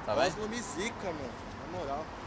Tá bem? Oslo me zica, mano. Na moral.